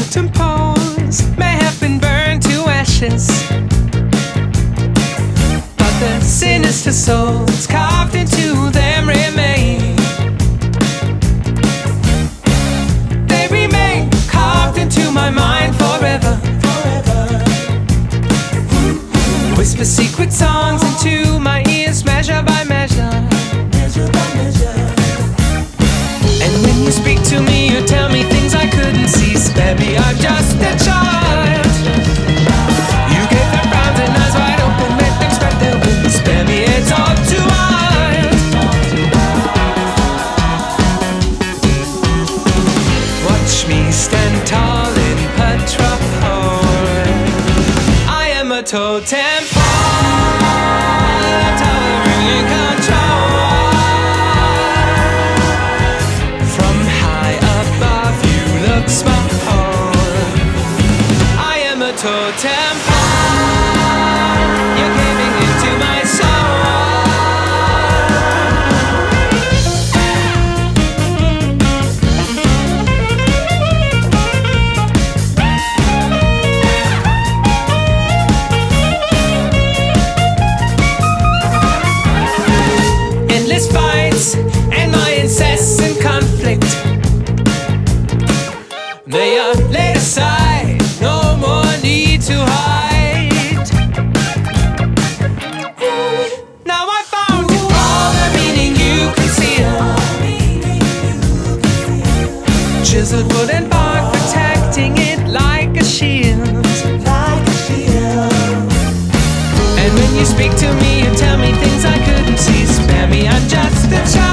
totem poles may have been burned to ashes, but the sinister souls carved into them remain. They remain carved into my mind forever. Whisper secret songs into my ears, measure by measure. And when you speak to me, you tell me things I couldn't see. Spare me, I'm just a child. You gave them frowns and eyes wide open, make them spread their wings. Spare me, it's all too wild. Watch me stand tall in patrol. I am a totem pole, towering in control. From high above you look small. I am a totem pole, you're caving into my fights and my incessant conflict, they are laid aside, no more need to hide. Now I found all the meaning you conceal, chiseled wood and bark protecting it like a shield. And when you speak to me, you tell me things I couldn't see. Spare me, I'm just a child.